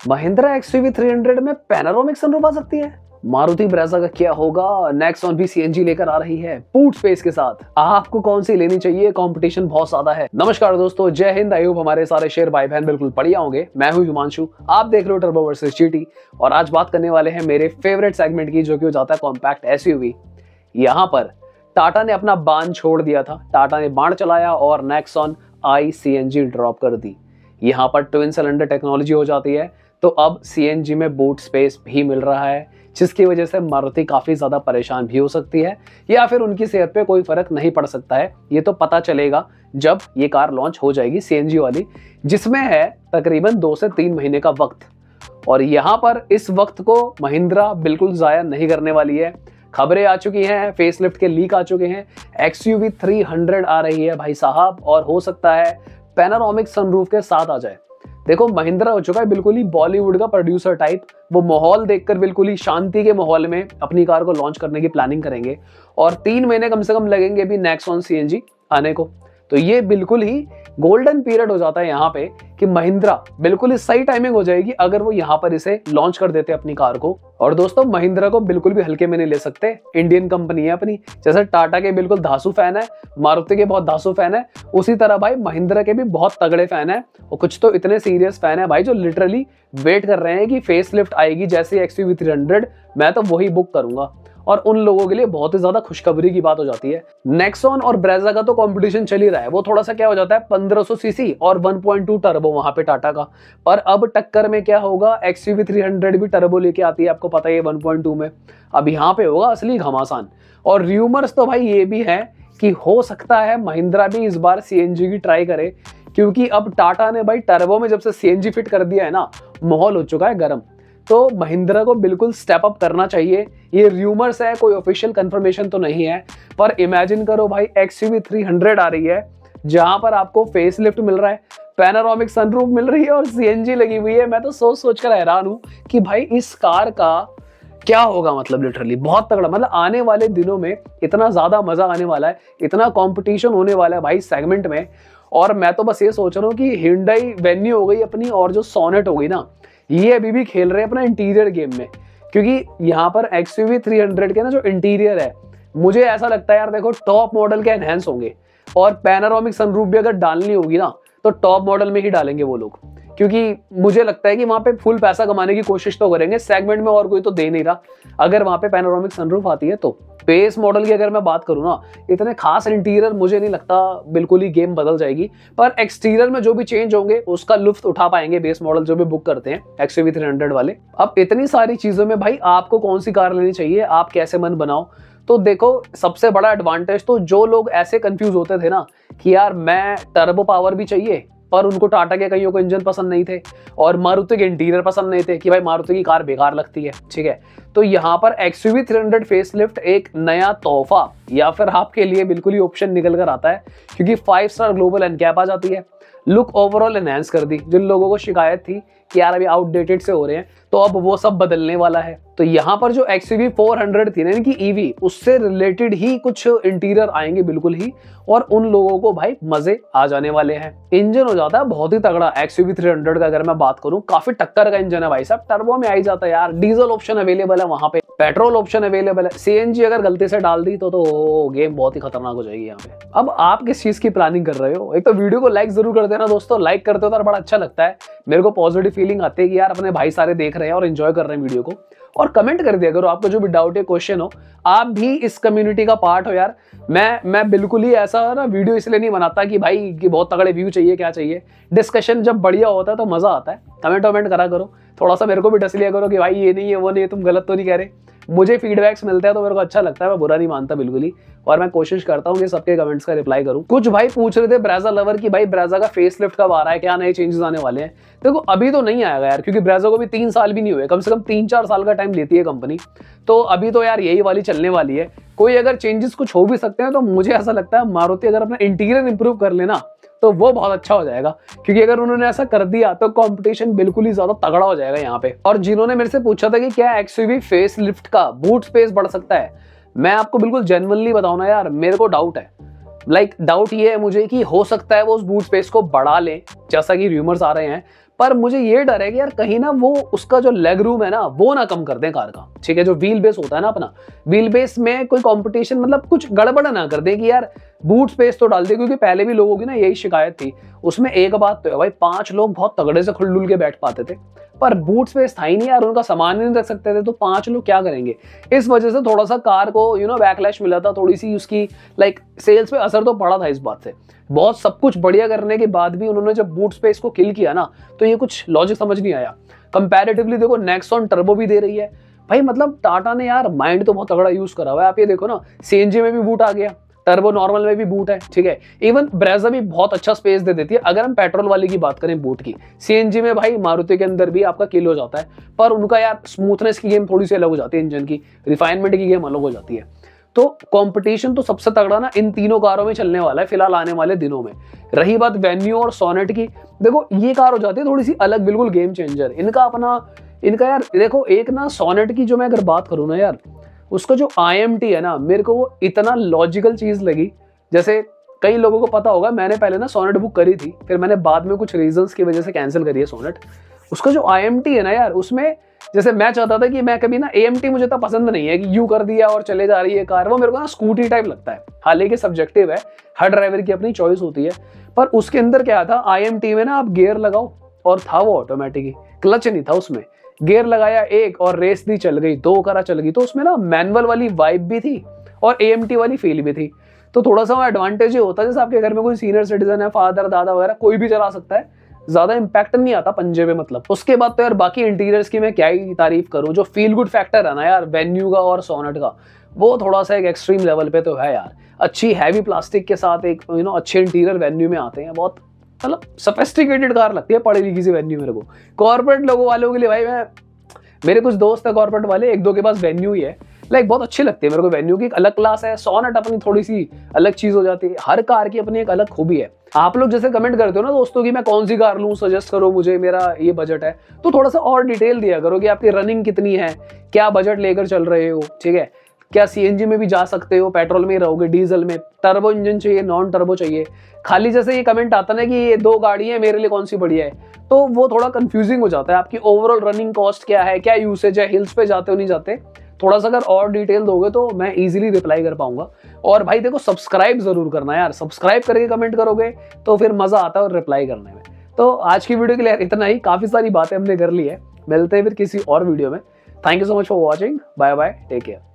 Mahindra XUV 300 में panoramic sunroof आ सकती है। मारुति ब्रेज़ा का क्या होगा। नेक्सॉन भी सीएनजी लेकर आ रही है बूट स्पेस के साथ। आपको कौन सी लेनी चाहिए, कंपटीशन बहुत ज्यादा है। नमस्कार दोस्तों, जय हिंद। आयुब हमारे सारे शेर भाई बहन बिल्कुल बढ़िया होंगे। मैं हूं हिमांशु, आप देख रहे हो टर्बो वर्सेस जीटी और आज बात करने वाले हैं मेरे फेवरेट सेगमेंट की, जो कि हो जाता है कॉम्पैक्ट एसयूवी। यहाँ पर टाटा ने अपना बाण छोड़ दिया था। टाटा ने बाण चलाया और नेक्सॉन आई सीएनजी ड्रॉप कर दी। यहाँ पर ट्विन सिलेंडर टेक्नोलॉजी हो जाती है, तो अब सीएनजी में बूट स्पेस भी मिल रहा है, जिसकी वजह से मारुति काफी ज्यादा परेशान भी हो सकती है या फिर उनकी सेहत पे कोई फर्क नहीं पड़ सकता है। ये तो पता चलेगा जब ये कार लॉन्च हो जाएगी सीएनजी वाली, जिसमें है तकरीबन 2 से 3 महीने का वक्त। और यहाँ पर इस वक्त को महिंद्रा बिल्कुल जाया नहीं करने वाली है। खबरें आ चुकी हैं, फेसलिफ्ट के लीक आ चुके हैं, एक्सयूवी 300 आ रही है भाई साहब, और हो सकता है पैनोरामिक सनरूफ के साथ आ जाए। देखो, महिंद्रा हो चुका है बिल्कुल ही बॉलीवुड का प्रोड्यूसर टाइप। वो माहौल देखकर बिल्कुल ही शांति के माहौल में अपनी कार को लॉन्च करने की प्लानिंग करेंगे और 3 महीने कम से कम लगेंगे भी नेक्सॉन सीएनजी आने को। तो ये बिल्कुल ही गोल्डन पीरियड हो जाता है यहाँ पे कि महिंद्रा बिल्कुल ही सही टाइमिंग हो जाएगी अगर वो यहाँ पर इसे लॉन्च कर देते अपनी कार को। और दोस्तों, महिंद्रा को बिल्कुल भी हल्के में नहीं ले सकते। इंडियन कंपनी है अपनी। जैसे टाटा के बिल्कुल धांसू फैन है, मारुति के बहुत धांसू फैन है, उसी तरह भाई महिंद्रा के भी बहुत तगड़े फैन है। और कुछ तो इतने सीरियस फैन है भाई जो लिटरली वेट कर रहे हैं कि फेसलिफ्ट आएगी जैसे एक्सयूवी 300, मैं तो वही बुक करूंगा। और उन लोगों के लिए बहुत ही ज्यादा खुशखबरी की बात हो जाती है। नेक्सॉन और ब्रेज़ा का तो कंपटीशन चल ही रहा है। वो थोड़ा सा क्या हो जाता है 1500 सीसी और 1.2 टर्बो वहां पे टाटा का। पर अब टक्कर में क्या होगा, एक्सयूवी 300 भी टर्बो लेके आती है, आपको पता है 1.2 में। अब यहाँ पे होगा असली घमासान। और र्यूमर्स तो भाई ये भी है कि हो सकता है महिंद्रा भी इस बार सीएनजी की ट्राई करे, क्योंकि अब टाटा ने भाई टर्बो में जब से सीएनजी फिट कर दिया है ना, माहौल हो चुका है गर्म। तो महिंद्रा को बिल्कुल स्टेप अप करना चाहिए। ये र्यूमर्स है, कोई ऑफिशियल कंफर्मेशन तो नहीं है। पर इमेजिन करो भाई, एक्सयूवी 300 आ रही है जहां पर आपको फेसलिफ्ट मिल रहा है, पैनोरामिक सनरूफ मिल रही है और सीएनजी लगी हुई है। मैं तो सोच सोच कर हैरान हूं कि भाई इस कार का क्या होगा। मतलब लिटरली बहुत तगड़ा, मतलब आने वाले दिनों में इतना ज्यादा मजा आने वाला है, इतना कंपटीशन होने वाला है भाई सेगमेंट में। और मैं तो बस ये सोच रहा हूँ कि हिंडई वेन्यू हो गई अपनी और जो सोनेट हो गई ना, ये अभी भी खेल रहे हैं अपना इंटीरियर गेम में। क्योंकि यहाँ पर एक्सयूवी 300 के ना जो इंटीरियर है, मुझे ऐसा लगता है यार, देखो टॉप मॉडल के एनहेंस होंगे और पैनोरामिक सनरूफ भी अगर डालनी होगी ना तो टॉप मॉडल में ही डालेंगे वो लोग। क्योंकि मुझे लगता है कि वहां पे फुल पैसा कमाने की कोशिश तो करेंगे, सेगमेंट में और कोई तो दे नहीं रहा अगर वहां पे पैनोरामिक सनरूफ आती है तो। बेस मॉडल की अगर मैं बात करूं ना, इतने खास इंटीरियर मुझे नहीं लगता, बिल्कुल ही गेम बदल जाएगी। पर एक्सटीरियर में जो भी चेंज होंगे उसका लुफ्त उठा पाएंगे बेस मॉडल जो भी बुक करते हैं एक्सयूवी 300 वाले। अब इतनी सारी चीजों में भाई आपको कौन सी कार लेनी चाहिए, आप कैसे मन बनाओ। तो देखो, सबसे बड़ा एडवांटेज तो जो लोग ऐसे कंफ्यूज होते थे ना कि यार मैं टर्बो पावर भी चाहिए, पर उनको टाटा के कईयों को इंजन पसंद नहीं थे और मारुति के इंटीरियर पसंद नहीं थे कि भाई मारुति की कार बेकार लगती है, ठीक है। तो यहाँ पर एक्सयूवी 300 फेसलिफ्ट एक नया तोहफा या फिर आपके लिए बिल्कुल ही ऑप्शन निकल कर आता है, क्योंकि 5 स्टार ग्लोबल एनकैप आ जाती है, लुक ओवरऑल एनहांस कर दी। जिन लोगों को शिकायत थी कि यार अभी आउटडेटेड से हो रहे हैं, तो अब वो सब बदलने वाला है। तो यहाँ पर जो एक्सयूवी 400 थी ना इनकी ईवी, उससे रिलेटेड ही कुछ इंटीरियर आएंगे बिल्कुल ही, और उन लोगों को भाई मजे आ जाने वाले हैं। इंजन हो जाता है बहुत ही तगड़ा एक्सयूवी 300 का। अगर मैं बात करूं, काफी टक्कर का इंजन है भाई साहब, टर्बो में आ ही जाता है यार। डीजल ऑप्शन अवेलेबल है वहां पे, पेट्रोल ऑप्शन अवेलेबल है। सीएनजी अगर गलती से डाल दी तो गेम बहुत ही खतरनाक हो जाएगी यहाँ पे। अब आप किस चीज की प्लानिंग कर रहे हो? एक तो वीडियो को लाइक जरूर कर देना दोस्तों, लाइक करते हो तो बड़ा अच्छा लगता है, मेरे को पॉजिटिव फीलिंग आती है कि यार अपने भाई सारे देख रहे हैं और एंजॉय कर रहे हैं वीडियो को। और कमेंट कर दिया करो आपको जो भी डाउट है, क्वेश्चन हो, आप भी इस कम्युनिटी का पार्ट हो यार। मैं बिल्कुल ही ऐसा ना वीडियो इसलिए नहीं बनाता कि भाई कि बहुत तगड़े व्यू चाहिए, क्या चाहिए। डिस्कशन जब बढ़िया होता है तो मजा आता है। कमेंट वमेंट करा करो, थोड़ा सा मेरे को भी डस लिया करो कि भाई ये नहीं है वो नहीं है, तुम गलत तो नहीं कह रहे। मुझे फीडबैक्स मिलते हैं तो मेरे को अच्छा लगता है, मैं बुरा नहीं मानता बिल्कुल ही। और मैं कोशिश करता हूँ कि सबके कमेंट्स का रिप्लाई करूँ। कुछ भाई पूछ रहे थे ब्रेज़ा लवर की भाई ब्रेज़ा का फेसलिफ्ट कब आ रहा है, क्या नए चेंजेस आने वाले हैं। देखो अभी तो नहीं आएगा यार, क्योंकि ब्रेज़ा को भी 3 साल भी नहीं हुए, कम से कम 3-4 साल का टाइम लेती है कंपनी। तो अभी तो यार यही वाली चलने वाली है। कोई अगर चेंजेस कुछ हो भी सकते हैं तो मुझे ऐसा लगता है मारुति अगर अपना इंटीरियर इंप्रूव कर लेना तो वो बहुत अच्छा हो जाएगा। क्योंकि अगर उन्होंने ऐसा कर दिया तो कंपटीशन बिल्कुल ही ज्यादा तगड़ा हो जाएगा यहाँ पे। और जिन्होंने मेरे से पूछा था कि क्या एक्सयूवी फेसलिफ्ट का बूट स्पेस बढ़ सकता है, मैं आपको बिल्कुल जेन्युइनली बताऊं ना यार, मेरे को डाउट है। डाउट ये है मुझे कि हो सकता है वो उस बूट स्पेस को बढ़ा ले जैसा कि र्यूमर्स आ रहे हैं, पर मुझे ये डर है कि यार कहीं ना वो उसका जो लेग रूम है ना वो ना कम कर दें कार का, ठीक है, जो व्हील बेस होता है ना अपना, व्हील बेस में कोई कंपटीशन मतलब कुछ गड़बड़ ना कर दे कि यार बूट स्पेस तो डाल दे, क्योंकि पहले भी लोगों की ना यही शिकायत थी। उसमें एक बात तो है भाई, 5 लोग बहुत तगड़े से खुलडुल के बैठ पाते थे, पर बूट स्पेस था ही नहीं यार, उनका सामान नहीं रख सकते थे, तो 5 लोग क्या करेंगे। इस वजह से थोड़ा सा कार को बैकलैश मिला था, थोड़ी सी उसकी सेल्स पे असर तो पड़ा था इस बात से। बहुत सब कुछ बढ़िया करने के बाद भी उन्होंने जब बूट स्पेस को किल किया ना, तो ये कुछ लॉजिक समझ नहीं आया। कंपैरेटिवली देखो नेक्सॉन टर्बो भी दे रही है भाई, मतलब टाटा ने यार माइंड तो बहुत तगड़ा यूज करा हुआ है। आप ये देखो ना, सीएनजी में भी बूट आ गया, टर्बो नॉर्मल में भी बूट है, ठीक है, इवन ब्रेजा भी बहुत अच्छा स्पेस दे देती है। अगर हम पेट्रोल वाली की बात करें बूट की, सीएनजी में भाई मारुति के अंदर भी आपका किल हो जाता है, पर उनका यार स्मूथनेस की गेम थोड़ी सी अलग हो जाती है, इंजन की रिफाइनमेंट की गेम अलग हो जाती है। तो कंपटीशन तो सबसे तगड़ा ना इन तीनों कारों में चलने वाला है फिलहाल आने वाले दिनों में। रही बात वेन्यू और सोनेट की, देखो ये कार हो जाती है थोड़ी सी अलग, बिल्कुल गेम चेंजर इनका यार देखो, एक ना सोनेट की जो मैं अगर बात करूँ ना यार, उसका जो IMT है ना, मेरे को वो इतना लॉजिकल चीज लगी। जैसे कई लोगों को पता होगा, मैंने पहले ना सोनेट बुक करी थी, फिर मैंने बाद में कुछ रीजंस की वजह से कैंसिल करी है सोनेट। उसका जो IMT है ना यार, उसमें जैसे मैं चाहता था कि मैं कभी ना AMT मुझे तो पसंद नहीं है कि यूं कर दिया और चले जा रही है कार, वो मेरे को ना स्कूटी टाइप लगता है। हालांकि सब्जेक्टिव है, हर ड्राइवर की अपनी चॉइस होती है, पर उसके अंदर क्या था IMT में ना, आप गियर लगाओ, और था वो ऑटोमेटिक ही, क्लच नहीं था उसमें, गियर लगाया एक और रेस दी चल गई, 2 करा चल गई, तो उसमें ना मैनुअल वाली वाइब भी थी और AMT वाली फील भी थी। तो थोड़ा सा एडवांटेज ये होता है, जैसे आपके घर में कोई सीनियर सिटीजन है, फादर दादा वगैरह कोई भी चला सकता है, ज्यादा इंपैक्ट नहीं आता पंजे पे मतलब। उसके बाद तो यार बाकी इंटीरियर्स की मैं क्या ही तारीफ करूं, जो फील गुड फैक्टर है ना यार वेन्यू का और सोनेट का, वो थोड़ा सा एक एक्सट्रीम लेवल पे तो है यार। अच्छी हैवी प्लास्टिक के साथ एक अच्छे इंटीरियर वेन्यू में आते हैं, बहुत मतलब सोफिस्टिकेटेड कार लगती है पढ़ी लिखी सी वेन्यू मेरे को। कॉर्पोरेट लोगों वालों के लिए भाई, मेरे कुछ दोस्त है कॉर्पोरेट वाले, 1-2 के पास वेन्यू ही है, बहुत अच्छी लगती है मेरे को वेन्यू की, एक अलग क्लास है। सोनेट अपनी थोड़ी सी अलग चीज हो जाती है, हर कार की अपनी एक अलग खूबी है। आप लोग जैसे कमेंट करते हो ना दोस्तों कि मैं कौन सी कार लूं, सजेस्ट करो मुझे, मेरा ये बजट है, तो थोड़ा सा और डिटेल दिया करो कि आपकी रनिंग कितनी है, क्या बजट लेकर चल रहे हो, ठीक है, क्या CNG में भी जा सकते हो, पेट्रोल में ही रहोगे, डीजल में, टर्बो इंजन चाहिए, नॉन टर्बो चाहिए। खाली जैसे ये कमेंट आता ना कि ये 2 गाड़ी है, मेरे लिए कौन सी बढ़िया है, तो वो थोड़ा कंफ्यूजिंग हो जाता है। आपकी ओवरऑल रनिंग कॉस्ट क्या है, क्या यूसेज है, हिल्स पे जाते हो नहीं जाते, थोड़ा सा अगर और डिटेल दोगे तो मैं इजीली रिप्लाई कर पाऊंगा। और भाई देखो सब्सक्राइब जरूर करना यार, सब्सक्राइब करके कमेंट करोगे तो फिर मजा आता है और रिप्लाई करने में। तो आज की वीडियो के लिए इतना ही, काफी सारी बातें हमने कर ली है, मिलते हैं फिर किसी और वीडियो में। Thank you so much for watching, bye bye, take care.